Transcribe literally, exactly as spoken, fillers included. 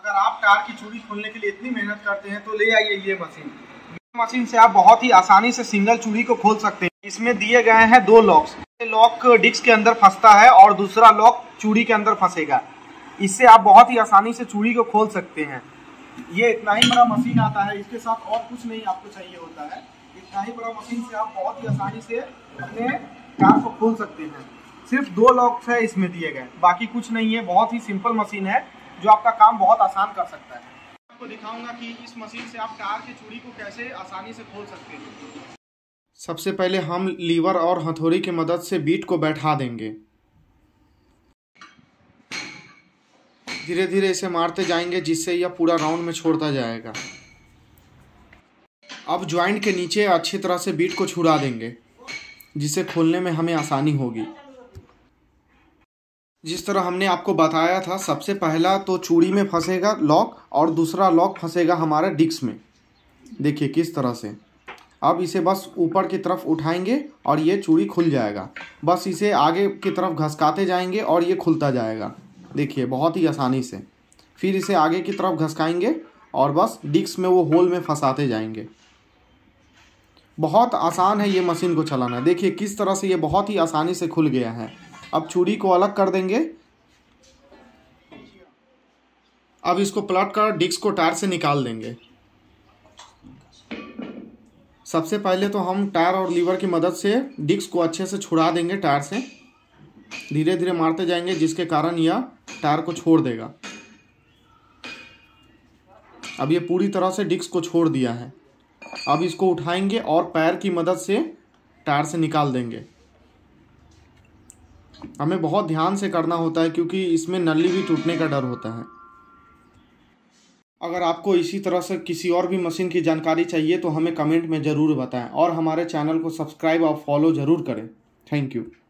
अगर आप टायर की चूड़ी खोलने के लिए इतनी मेहनत करते हैं तो ले आइए ये मशीन। मशीन से आप बहुत ही आसानी से सिंगल चूड़ी को खोल सकते हैं। इसमें दिए गए हैं दो लॉक्स। लॉक डिस्क के अंदर फंसता है और दूसरा लॉक चूड़ी के अंदर फंसेगा। इससे आप बहुत ही आसानी से चूड़ी को खोल सकते हैं। ये इतना ही बड़ा मशीन आता है, इसके साथ और कुछ नहीं आपको चाहिए होता है। इतना ही बड़ा मशीन से आप बहुत ही आसानी से अपने कार को खोल सकते हैं। सिर्फ दो लॉक्स है इसमें दिए गए, बाकी कुछ नहीं है। बहुत ही सिंपल मशीन है जो आपका काम बहुत आसान कर सकता है। आपको दिखाऊंगा कि इस मशीन से आप टायर की चूड़ी को कैसे आसानी से खोल सकते हैं। सबसे पहले हम लीवर और हथौड़ी की मदद से बीट को बैठा देंगे। धीरे धीरे इसे मारते जाएंगे जिससे यह पूरा राउंड में छोड़ता जाएगा। अब ज्वाइंट के नीचे अच्छी तरह से बीट को छुड़ा देंगे जिससे खोलने में हमें आसानी होगी। जिस तरह हमने आपको बताया था, सबसे पहला तो चूड़ी में फंसेगा लॉक और दूसरा लॉक फंसेगा हमारा डिस्क में। देखिए किस तरह से। अब इसे बस ऊपर की तरफ उठाएंगे और ये चूड़ी खुल जाएगा। बस इसे आगे की तरफ घसकाते जाएंगे और ये खुलता जाएगा। देखिए बहुत ही आसानी से। फिर इसे आगे की तरफ घसकाएंगे और बस डिस्क में वो होल में फंसाते जाएंगे। बहुत आसान है ये मशीन को चलाना। देखिए किस तरह से ये बहुत ही आसानी से खुल गया है। अब चूड़ी को अलग कर देंगे। अब इसको पलट कर डिस्क को टायर से निकाल देंगे। सबसे पहले तो हम टायर और लीवर की मदद से डिस्क को अच्छे से छुड़ा देंगे टायर से। धीरे धीरे मारते जाएंगे जिसके कारण यह टायर को छोड़ देगा। अब ये पूरी तरह से डिस्क को छोड़ दिया है। अब इसको उठाएंगे और पैर की मदद से टायर से निकाल देंगे। हमें बहुत ध्यान से करना होता है क्योंकि इसमें नली भी टूटने का डर होता है। अगर आपको इसी तरह से किसी और भी मशीन की जानकारी चाहिए तो हमें कमेंट में ज़रूर बताएं और हमारे चैनल को सब्सक्राइब और फॉलो ज़रूर करें। Thank you.